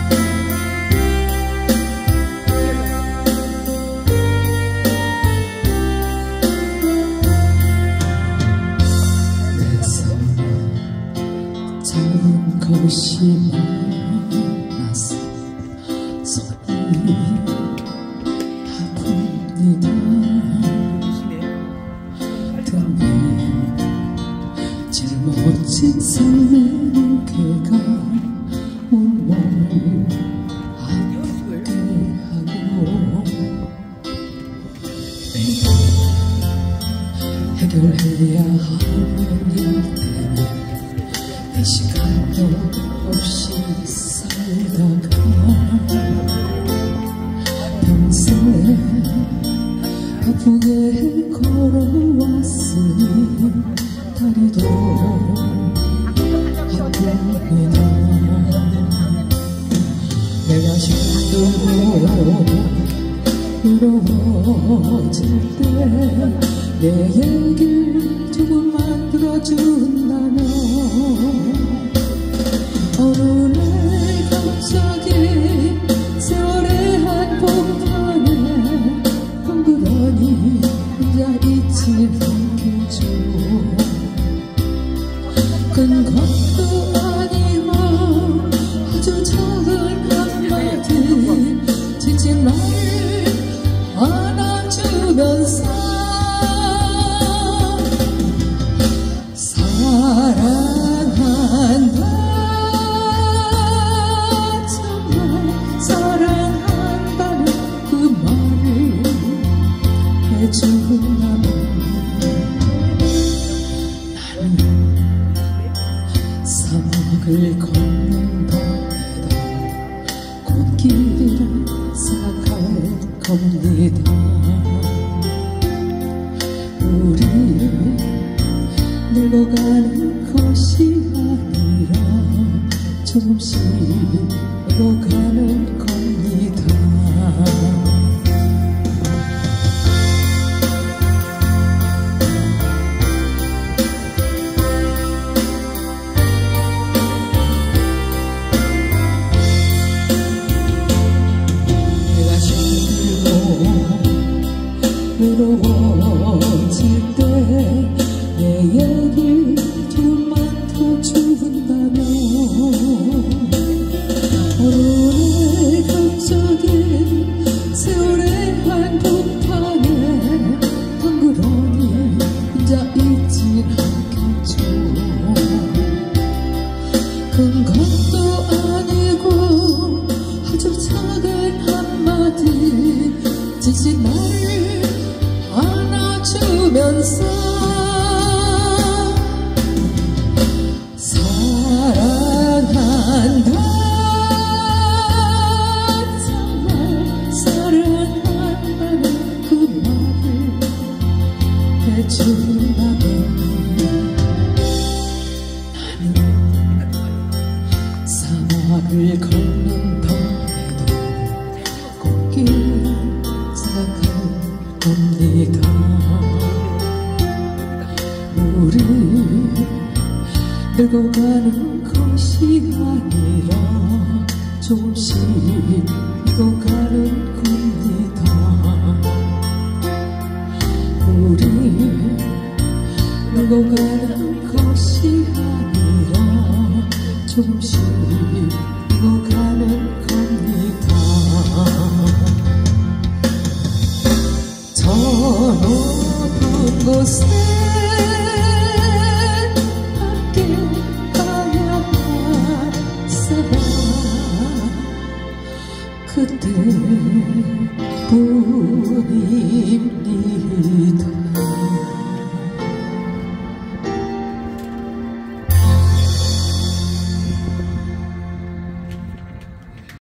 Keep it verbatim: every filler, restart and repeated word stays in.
것이 많아서 손이 아픕니다. 등에 제일 멋진 설레는 그가 온몸을 아프게 하고 해결해야 하는 일들은 이 시간도 없이 살다가 평생 아프게 걸어왔으니 다리도 아픕니다. 내가 힘들고 외로워질 때 내 얘기를 조금만 들어준다면 어느 날 갑자기 세월의 한복판에 덩그러니 혼자 있지 않겠죠. 큰 것도 아니고 아주 작은 한마디 지친 나를 안아주면서 사랑한다, 정말 사랑한다는 그 말을 해준다면 나는 사막을 걷는 밤에도 꽃길이라 생각할 겁니다. 우리 늙어가는 것이 아니라 조금씩 늙어가는 겁니다. 내가 힘들고 외로워질 때 내 얘기 조금만 들어준다면 어느 날 갑자기 세월의 한복판에 덩그러니 혼자 있진 않겠죠. 큰 것도 아니고 아주 작은 한마디 지친 나를 안아주면서 사랑한다, 정말 사랑한다는 그 말을 해준다면 나는 사막을 걷는 밤에도 꽃길을 생각할 겁니다. 우리 늙어가는 것이 아니라 조금씩 늙어가는 겁니다. 우리 늙어가는 것이 아니라 조금씩 늙어가는 겁니다. 저 높은 곳에 그때뿐입니다.